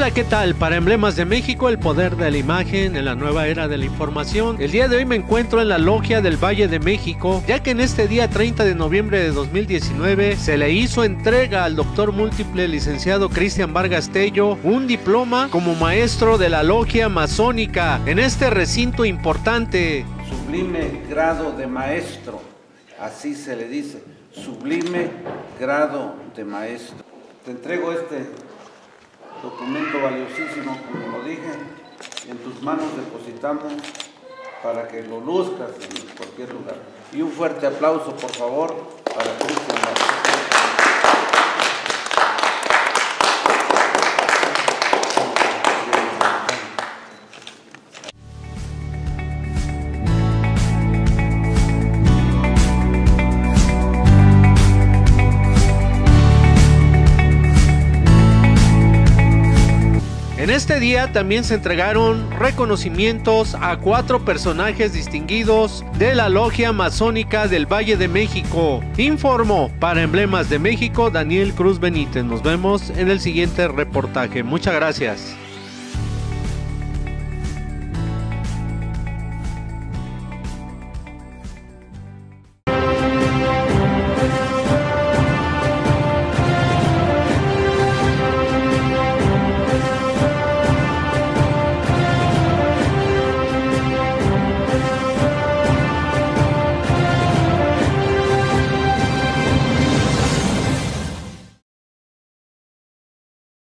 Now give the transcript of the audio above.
Hola, ¿qué tal? Para Emblemas de México, el poder de la imagen en la nueva era de la información. El día de hoy me encuentro en la Logia del Valle de México, ya que en este día 30 de noviembre de 2019 se le hizo entrega al doctor múltiple licenciado Cristian Vargas Tello un diploma como maestro de la Logia Masónica en este recinto importante. Sublime grado de maestro, así se le dice, sublime grado de maestro. Te entrego este documento valiosísimo, como lo dije, y en tus manos depositamos para que lo luzcas en cualquier lugar. Y un fuerte aplauso, por favor, para Cristian Vargas. En este día también se entregaron reconocimientos a 4 personajes distinguidos de la Logia Masónica del Valle de México. Informó para Emblemas de México Daniel Cruz Benítez. Nos vemos en el siguiente reportaje. Muchas gracias.